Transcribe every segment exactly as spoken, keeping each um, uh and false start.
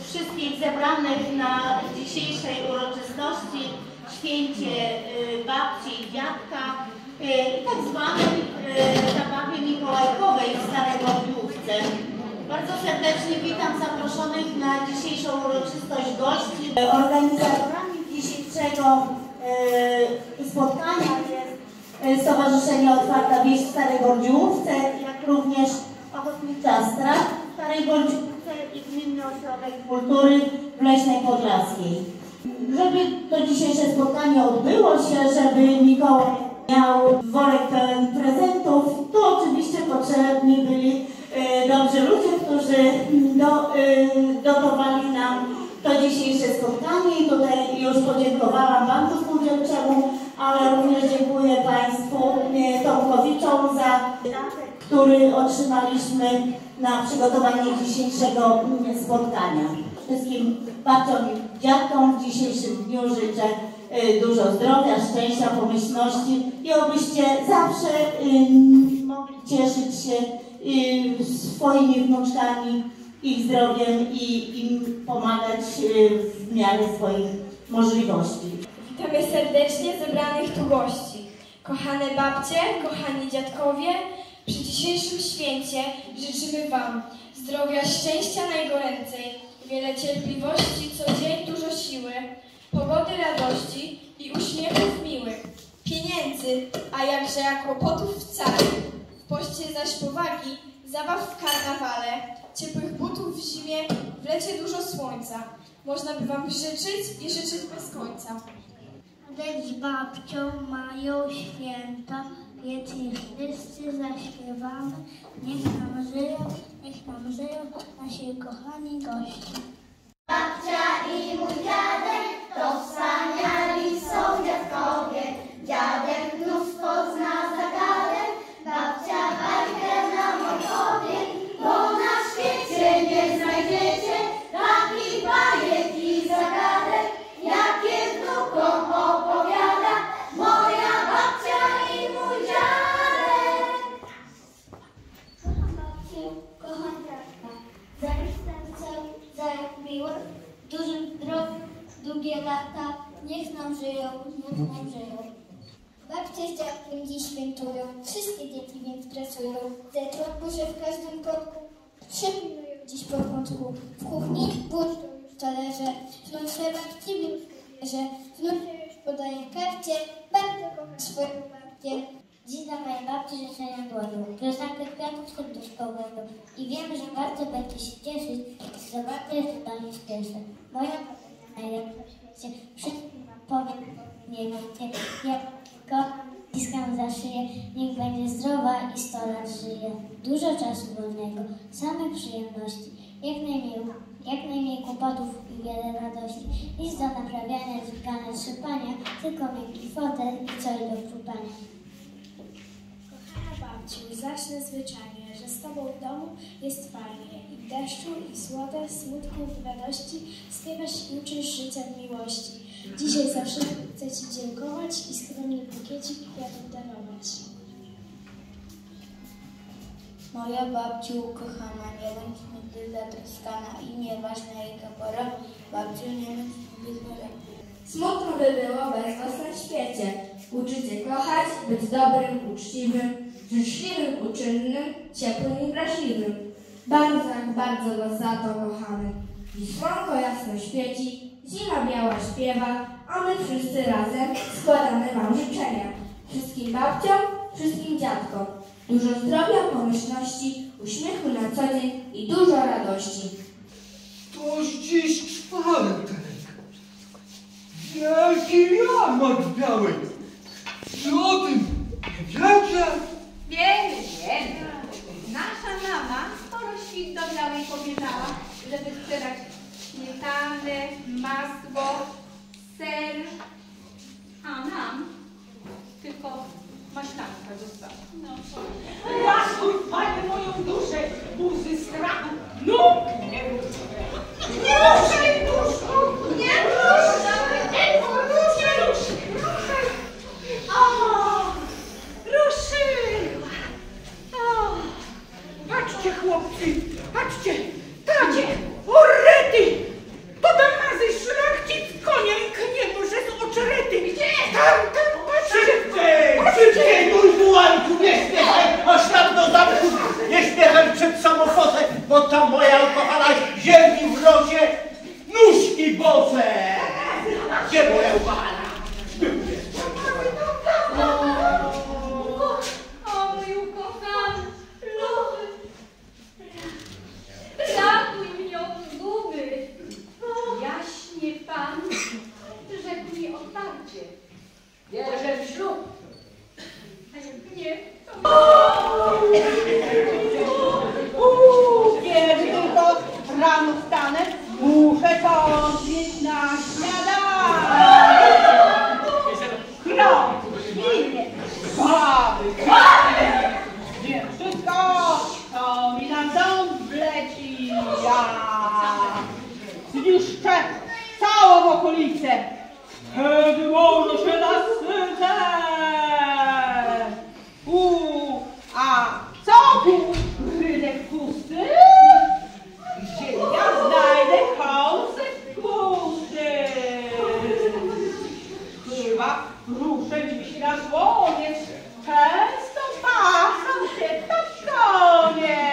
wszystkich zebranych na dzisiejszej uroczystości, święcie babci i dziadka i tak zwanej zabawie mikołajkowej w Starogardziówce. Bardzo serdecznie witam zaproszonych na dzisiejszą uroczystość gości. Organizatorami dzisiejszego spotkania jest Stowarzyszenie Otwarta Wieś w Starogardziówce, jak również Ochotnicza Straż w Starogardziówce i Gminny Ośrodek Kultury w Leśnej Podlaskiej. Żeby to dzisiejsze spotkanie odbyło się, żeby Mikołaj miał worek pełen prezentów, to oczywiście potrzebni byli e, dobrzy ludzie, którzy do, e, dotowali nam to dzisiejsze spotkanie i tutaj już podziękowałam Banku Spółdzielczemu, ale również dziękuję Państwu e, Tomkowiczom za dodatek, który otrzymaliśmy na przygotowanie dzisiejszego spotkania. Wszystkim babciom i dziadkom w dzisiejszym dniu życzę y, dużo zdrowia, szczęścia, pomyślności i obyście zawsze y, mogli cieszyć się y, swoimi wnuczkami, ich zdrowiem i im pomagać y, w miarę swoich możliwości. Witamy serdecznie zebranych tu gości. Kochane babcie, kochani dziadkowie, przy dzisiejszym święcie życzymy Wam zdrowia, szczęścia najgoręcej, wiele cierpliwości, co dzień dużo siły, pogody radości i uśmiechów miłych, pieniędzy, a jakże kłopotów wcale, w poście zaś powagi, zabaw w karnawale, ciepłych butów w zimie, w lecie dużo słońca. Można by Wam życzyć i życzyć bez końca. Lecz z babcią mają święta, więc niech wszyscy zaśpiewamy. Niech nam żyją, niech nam żyją nasi kochani goście. Babcia i mój dziadek to wspaniali są dziadkowie. Dziadek mnóstwo zna zagadek, babcia bajkę nam opowie, bo na świecie nie znajdziecie takich bajek i zagadek, jakie wnukom opowiada moja babcia i mój dziadek. Kocham babcię, kocham dziadka, za serce, za miłość, dużym zdrowiu, długie lata, niech nam żyją, niech nam żyją. Babcie z dziadkiem dziś świętują, wszystkie dzieci więc pracują. Zetrą że w każdym kątku przepilnują dziś po kątku. W kuchni błyszczą już talerze, wnucze babci bierze, wnucze już podaje karcie, bardzo kocha swoją babcię. Dziś dla mojej babci życzenia dłonią, piosenkę kwiatów serduszkowego i wiem, że bardzo będzie się cieszyć, gdy zobaczę, że do niej śpieszę. Moja babcia najlepsza w świecie, wszystkim wam powiem, nie wiecie, jak kocham, ściskam za szyję, niech będzie zdrowa i sto lat żyje. Dużo czasu wolnego, same przyjemności, jak najmniej, jak najmniej kłopotów i wiele radości, nic do naprawiania, dźwigania, trzepania, tylko miękki fotel i coś do wczupania. Babciu, zacznę zwyczajnie, że z Tobą w domu jest fajnie i w deszczu, i w słodach, smutku, w radości śpiewasz i uczysz życia w miłości. Dzisiaj za wszystko chcę Ci dziękować i skromny bukiecik kwiatów darować. Moja babciu ukochana, nie bądź nigdy zatroskana i nieważna jaka pora, babciu nie bądź nigdy chora. Smutno by było bez Was na świecie. Uczycie kochać, być dobrym, uczciwym, życzliwym, uczynnym, ciepłym i wrażliwym. Bardzo, jak bardzo Was za to kochamy. Dziś słonko jasno świeci, zima biała śpiewa, a my wszyscy razem składamy Wam życzenia. Wszystkim babciom, wszystkim dziadkom. Dużo zdrowia, pomyślności, uśmiechu na co dzień i dużo radości. Toż dziś czwartek. Wielki jarmark biały. I o tym nie wiecie? Wiemy, wiemy. Nasza mama sporo świt do białej pobierała, żeby sprzedać śmietanę, masło, ser. A nam tylko maślanka została. No. Rasuj, Panie, moją duszę, łzy strachu, nóg nie ruszaj. Nie ruszaj, duszku, nie ruszaj, nie ruszaj, ruszaj. O, ruszyła. O, patrzcie, chłopcy, patrzcie, tacie, orety, i boce! Gdzie moja upala? O, mój ukochany, lowy, ratuj mnie od zguby. Jaśnie Pan rzekł mi otwarcie. Wierzę w ślub. A jak nie, to... Uuu, kiedy tylko rano wstanę, muszę to zjeść na śniadanie. Krop, świnie, baby, krawy. Wiem wszystko, to mi na dom wleci. Ja zniszczę całą okolicę. Wtedy może się nasycę. Uuu, a co tu rydek pusty? Gdzie ja znajdę kąsek pusty? Chyba ruszę dziś na słoniec. Często pasam się na konie.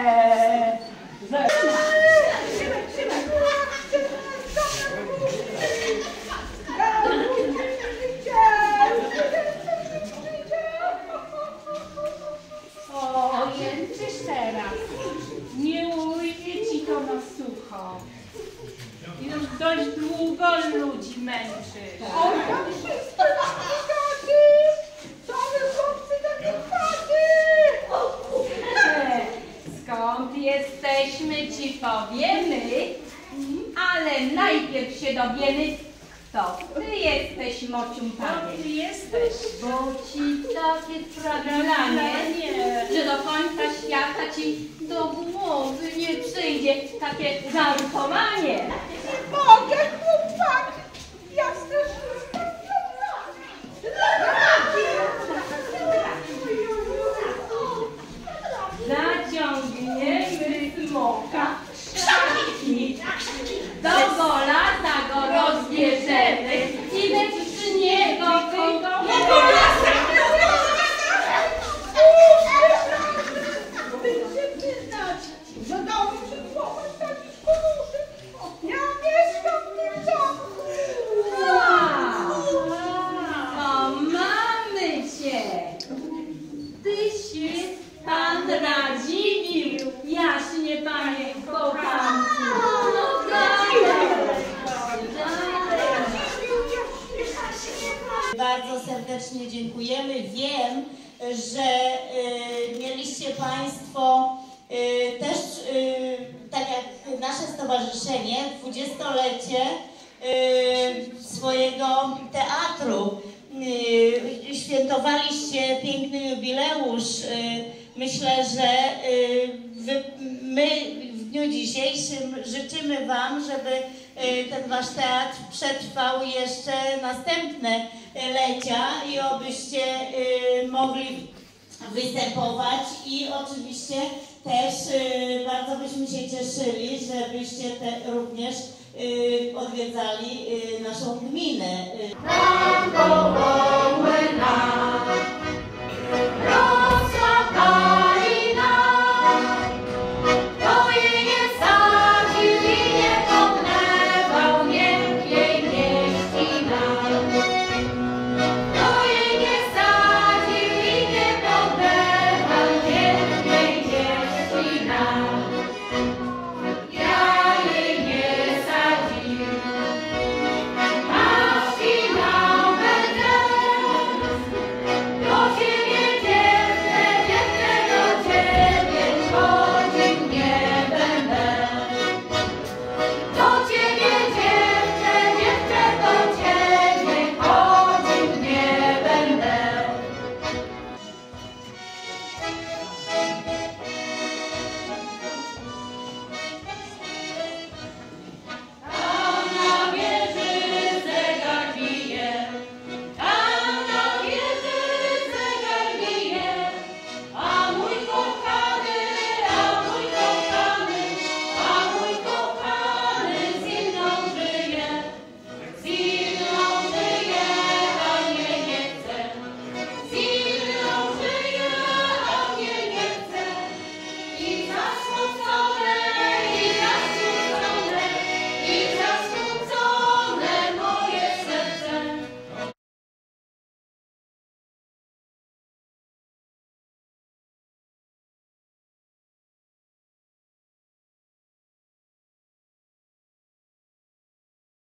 O, jęczysz teraz. Nie ujdzie ci to na sucho. Już dość długo ludzi męczysz. O, ja wszystko taty! Co wy chłopcy takie taty? Skąd jesteśmy, ci powiemy, ale najpierw się dowiemy, kto ty jesteś, mocium No, panie. ty jesteś. Bo ci takie sprawianie, że do końca świata ci do głowy nie przyjdzie takie żartowanie. Nie mogę, chłopak! Jasne, że jestem Zaciągniemy smoka szaki, do golata go rozbierzemy i bez niego kogo że dał mi się złapać taki kuruszy. Ja mieszkam w tym zamku. O, mamy cię! Tyś Pan Radziwiłł, jaśnie Panie kochanku. No dalej, Bardzo serdecznie dziękujemy. Wiem, że y, mieliście Państwo y, też, y, tak jak nasze stowarzyszenie, dwudziestolecie y, swojego teatru. Y, świętowaliście piękny jubileusz. Y, myślę, że y, wy, my w dniu dzisiejszym życzymy Wam, żeby y, ten Wasz teatr przetrwał jeszcze następne lecia i obyście y, mogli występować i oczywiście też y, bardzo byśmy się cieszyli, żebyście te również y, odwiedzali y, naszą gminę. Y.